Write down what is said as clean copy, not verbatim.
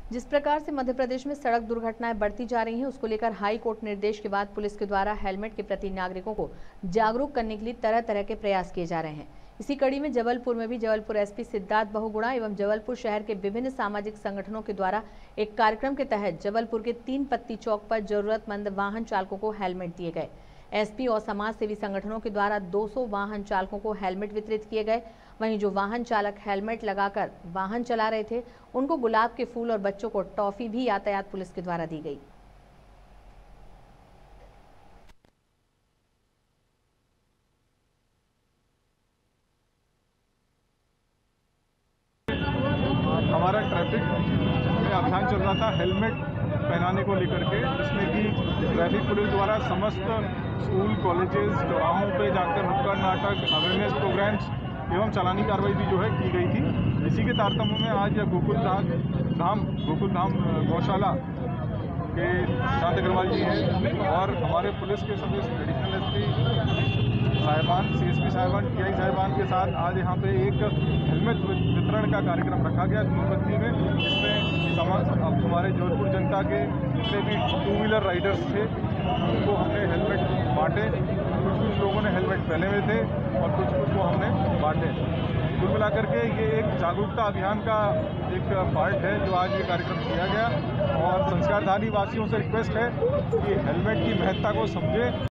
जिस प्रकार से मध्य प्रदेश में सड़क दुर्घटनाएं बढ़ती जा रही हैं, उसको लेकर हाई कोर्ट निर्देश के बाद पुलिस के द्वारा हेलमेट के प्रति नागरिकों को जागरूक करने के लिए तरह तरह के प्रयास किए जा रहे हैं। इसी कड़ी में जबलपुर में भी जबलपुर एसपी सिद्धार्थ बहुगुणा एवं जबलपुर शहर के विभिन्न सामाजिक संगठनों के द्वारा एक कार्यक्रम के तहत जबलपुर के 3 पत्ती चौक पर जरूरतमंद वाहन चालकों को हेलमेट दिए गए। एसपी और समाज सेवी संगठनों के द्वारा 200 वाहन चालकों को हेलमेट वितरित किए गए। वहीं जो वाहन चालक हेलमेट लगाकर वाहन चला रहे थे, उनको गुलाब के फूल और बच्चों को टॉफी भी यातायात पुलिस के द्वारा दी गई। हमारा ट्रैफिक में अभियान चल रहा था हेलमेट पहनाने को लेकर के, जिसमें कि ट्रैफिक पुलिस द्वारा समस्त स्कूल कॉलेजेस चौराहों पे जाकर नुक्कड़ नाटक, अवेयरनेस प्रोग्राम्स एवं चालानी कार्रवाई भी जो है की गई थी। इसी के तारतम्य में आज गोकुल धाम गौशाला के शांत अग्रवाल जी हैं और हमारे पुलिस के सभी एडिशनल एसपी साहिबान, सीएसपी साहिबान, टीआई साहिबान के साथ आज यहाँ पे एक हेलमेट वितरण का कार्यक्रम रखा गया धूमबत्ती में, जिसमें हमारे जोधपुर जनता के जितने भी 2 व्हीलर राइडर्स थे उनको हमने हेलमेट बांटे। कुछ लोगों ने हेलमेट पहने हुए थे और कुछ को हमने बांटे। कुल मिलाकर के ये एक जागरूकता अभियान का एक पार्ट है जो आज ये कार्यक्रम किया गया और संस्कारधारी वासियों से रिक्वेस्ट है कि हेलमेट की महत्ता को समझें।